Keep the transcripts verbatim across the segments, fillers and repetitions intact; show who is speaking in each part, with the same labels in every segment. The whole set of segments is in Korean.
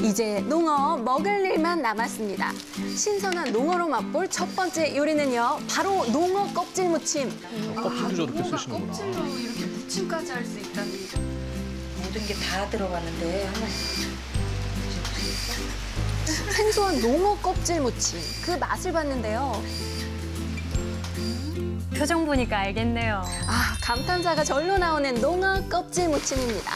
Speaker 1: 이제 농어 먹을 일만 남았습니다. 신선한 농어로 맛볼 첫 번째 요리는요. 바로 농어 껍질 무침.
Speaker 2: 껍질도 저렇게 쓰시는구나.
Speaker 3: 껍질로 이렇게 무침까지 할 수 있다니.
Speaker 4: 모든 게 다 들어가는데 한번
Speaker 1: 생소한 농어 껍질 무침. 그 맛을 봤는데요.
Speaker 5: 표정 보니까 알겠네요.
Speaker 1: 아, 감탄사가 절로 나오는 농어 껍질 무침입니다.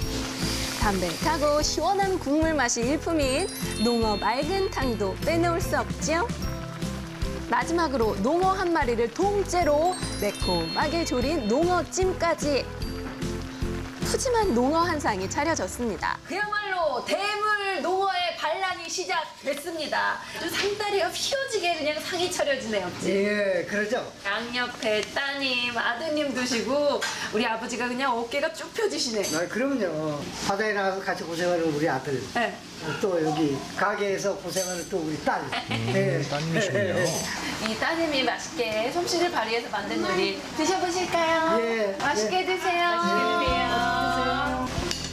Speaker 1: 담백하고 시원한 국물 맛이 일품인 농어 맑은 탕도 빼놓을 수 없죠. 마지막으로 농어 한 마리를 통째로 매콤하게 졸인 농어찜까지. 푸짐한 농어 한 상이 차려졌습니다.
Speaker 3: 그야말로 대물 농어의 반란이 시작됐습니다. 아주 상다리가 휘어지게 그냥 상이 차려지네요.
Speaker 6: 예, 그러죠.
Speaker 3: 양옆에 따님, 아드님 두시고 우리 아버지가 그냥 어깨가 쭉 펴지시네.
Speaker 6: 아, 그러면요. 바다에 나가서 같이 고생하는 우리 아들.
Speaker 3: 네.
Speaker 6: 또 여기 가게에서 고생하는 또 우리 딸. 예.
Speaker 2: 따님이시네요.
Speaker 3: 이 따님이 맛있게 솜씨를 발휘해서 만든 요리 드셔보실까요?
Speaker 6: 예,
Speaker 3: 맛있게
Speaker 6: 예.
Speaker 3: 드세요. 맛있게 드세요.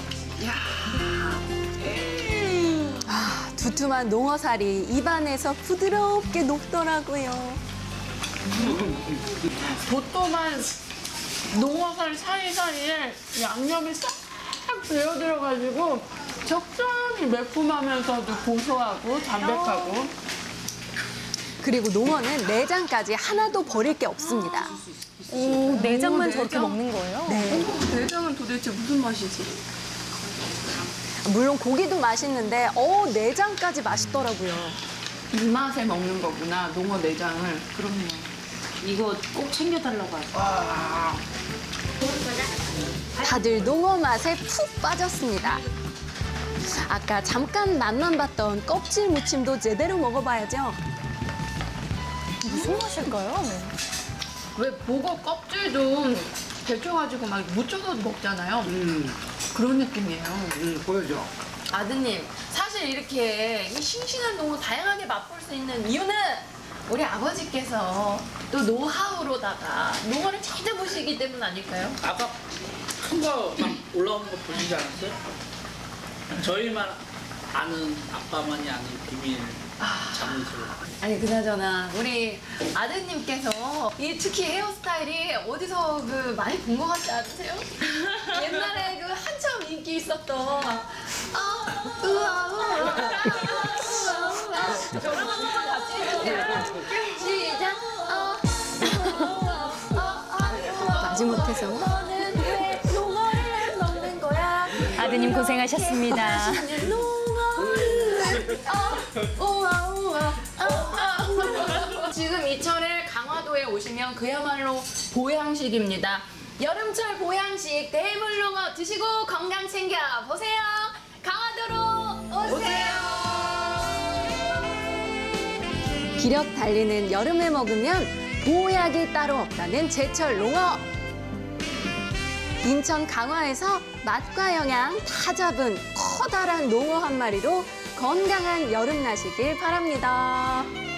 Speaker 1: 아, 두툼한 농어살이 입안에서 부드럽게 녹더라고요.
Speaker 7: 도톰한 농어살 사이사이에 양념이 싹 배어들어가지고 적당히 매콤하면서도 고소하고 담백하고.
Speaker 1: 그리고 농어는 내장까지 하나도 버릴 게 없습니다.
Speaker 5: 오, 내장만
Speaker 3: 오,
Speaker 5: 저렇게
Speaker 3: 내장?
Speaker 5: 먹는 거예요?
Speaker 1: 네.
Speaker 3: 내장은 도대체 무슨 맛이지?
Speaker 1: 물론 고기도 맛있는데 어 내장까지 맛있더라고요.
Speaker 7: 이 맛에 먹는 거구나, 농어 내장을.
Speaker 4: 그럼요. 이거 꼭 챙겨달라고 하죠.
Speaker 1: 다들 농어 맛에 푹 빠졌습니다. 아까 잠깐 맛만 봤던 껍질 무침도 제대로 먹어봐야죠.
Speaker 5: 무슨 맛일까요?
Speaker 7: 왜 보고 껍질도 데쳐가지고 막 무쳐서 먹잖아요.
Speaker 6: 음,
Speaker 7: 그런 느낌이에요.
Speaker 6: 음, 보여줘.
Speaker 3: 아드님, 사실 이렇게 이 싱싱한 농어 다양하게 맛볼 수 있는 이유는 우리 아버지께서 또 노하우로다가 농어를 잘 잡으시기 때문 아닐까요?
Speaker 8: 아까 큰 거 막 올라온 거 보시지 않았어요? 저희만 아는, 아빠만이 아는 비밀 자문술.
Speaker 3: 아니 그나저나 우리 아드님께서 이 특히 헤어스타일이 어디서 그 많이 본 것 같지 않으세요? 옛날에 그 한참 인기 있었던 아 우와 우와 우와 우와 저랑 한 번만 같이 해주세요. 시작. 아 우와 우와
Speaker 1: 마지못해서
Speaker 3: 너는 왜 농어를 먹는 거야?
Speaker 5: 아드님 고생하셨습니다.
Speaker 3: 농어를 아 우와 우와 아, 지금 이철에 강화도에 오시면 그야말로 보양식입니다. 여름철 보양식 대물농어 드시고 건강 챙겨 보세요. 강화도로 오세요.
Speaker 1: 기력 달리는 여름에 먹으면 보약이 따로 없다는 제철 농어. 인천 강화에서 맛과 영양 다 잡은 커다란 농어 한 마리로 건강한 여름 나시길 바랍니다.